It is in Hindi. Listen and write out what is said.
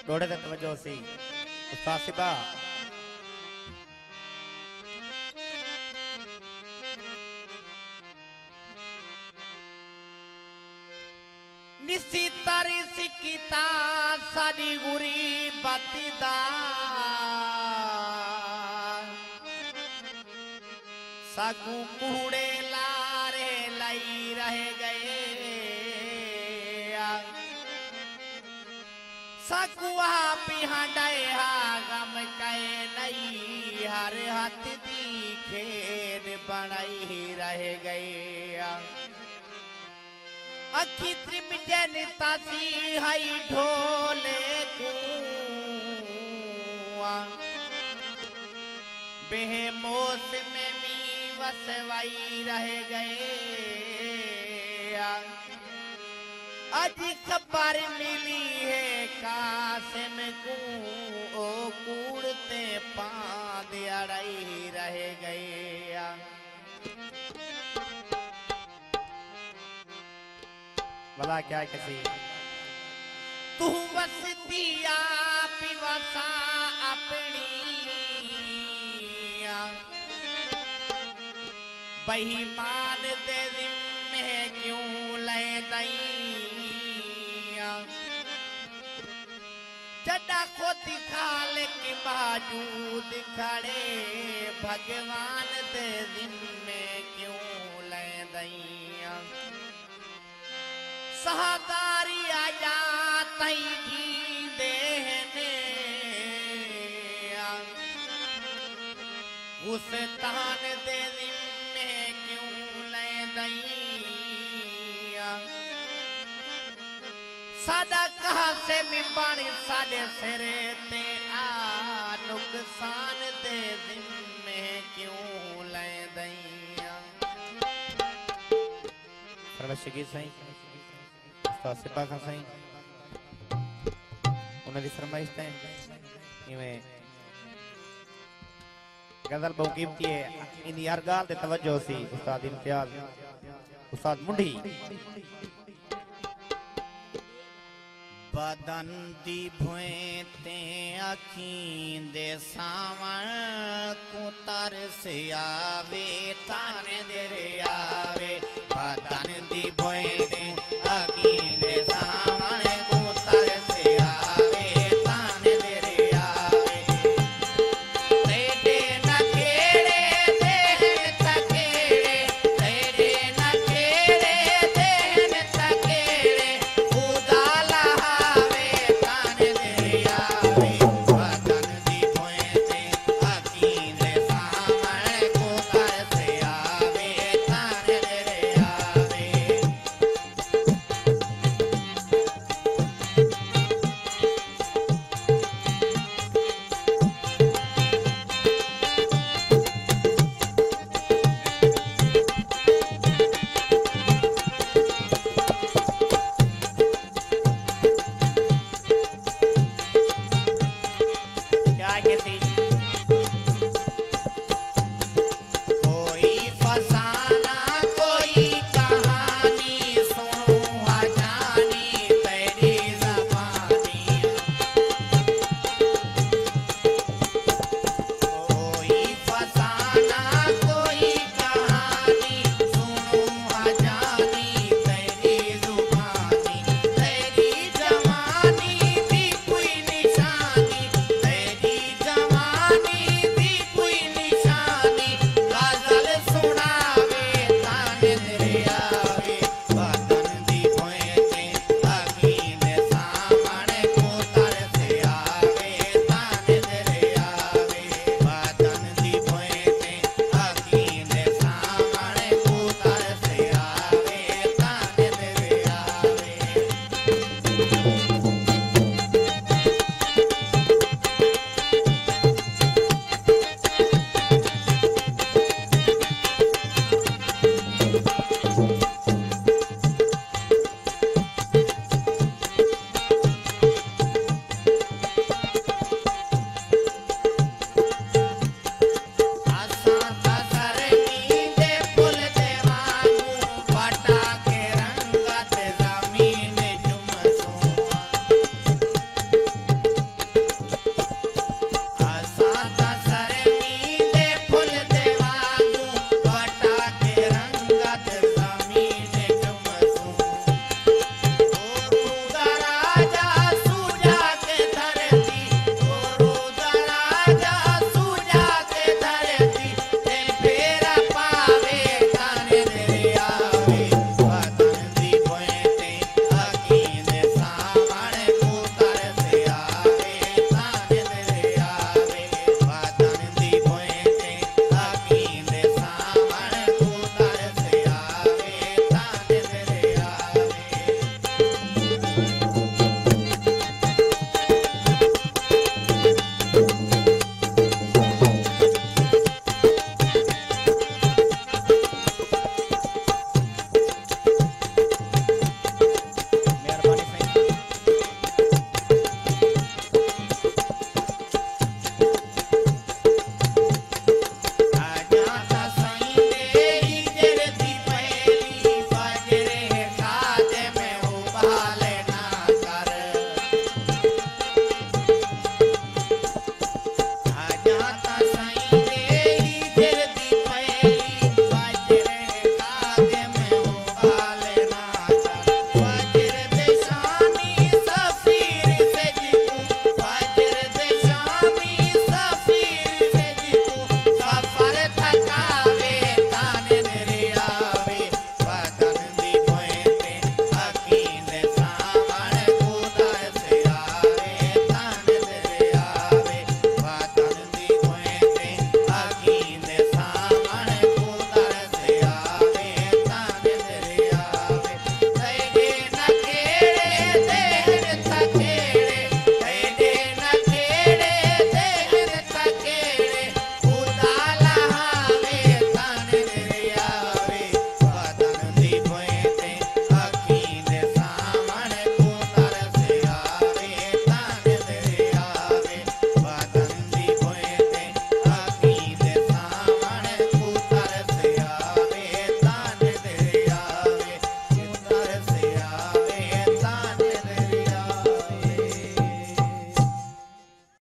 डोड़े ते तवज्जो सी उस्ताद सिबा निसी तारी सिकिता साडी गुरी बतिदा साकू कूड़े लारे लाई रह गए सकुआ पिहाड़े हा गम कहे नहीं हर हाथ दी खेल बनाई रह गए अखी त्रिमजन तासी हई ढोले कुआ बेमोस में मी वसवाई रह गए आज खबर मिली है कासिम को ओ कूड़ते पाद अड़ाई रह गए भला क्या किसी तू वसतिया पिवसा अपनी बेईमान दे जिम्मे क्यों ले दई जड़ा खुद खालिक मौजूद खड़े भगवान दे जिम्मे क्यों ले दैया सहदारी आया तई की देहने उस तान दे जिम्मे क्यों ले दैया सादा कहा से मिबानी सादे सिरे ते आ नुकसान दे जिम्मे क्यों ले दैया परवशगी सही उस्ताद सिपा खां सही उन्हें फरमाइश ते इवें गजल बहु कीमती है इन हर गाल ते तवज्जो सी उस्ताद इम्तियाज उस्ताद मुंडी बदन दी भुएते अखीं दे सावण को तरस आवे ताने दे आवे